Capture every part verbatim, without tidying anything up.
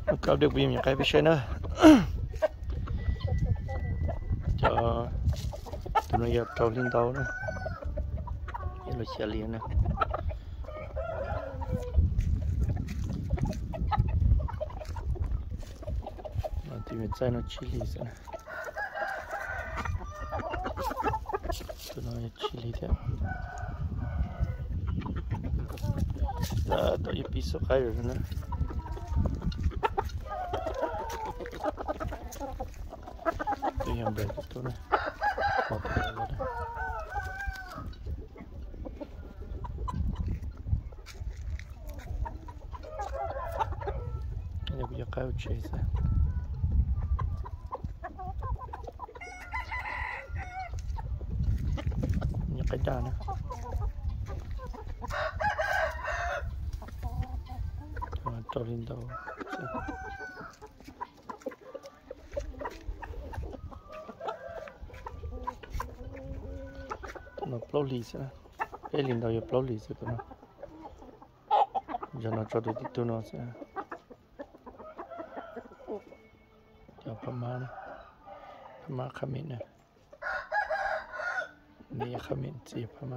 có được bìm những cái bị nữa cho tụi nó dập trâu lên tàu nữa như là xe liền nè thì mình sai nó chili rồi tụi nó chili thế là tụi bị sốc hay rồi nè tụi em để tụi này một cái rồi đó này bây giờ cao chơi sao cái đà nữa cho lên đầu nó plau lì sẽ cái lên đầu giờ plau lì sẽ tụi nó giờ nó cho được tụi nó sẽ cho pama nữa pama khamin nàyนี่ขมิ้นจีบเข้ามา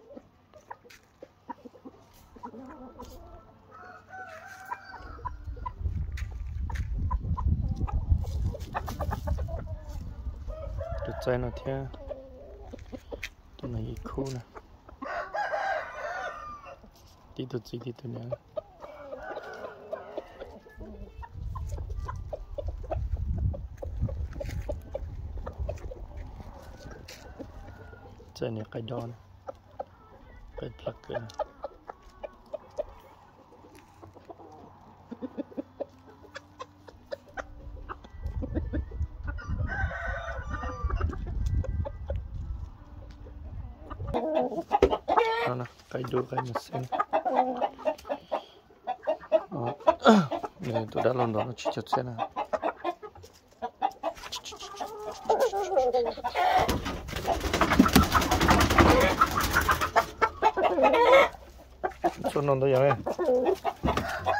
จุดใจหน่อยเท่าตัวไหนอีกคู่นะที่ตัวจีที่ตัวนี้ใจเนี่ยไก่ดอนไก่พลักเกินนั่นนะไก่ดูไก่มาเส้นเนี่ยตัวด้านลอนดอนชิดๆเส้นนะส่วนนอนตัวยังไง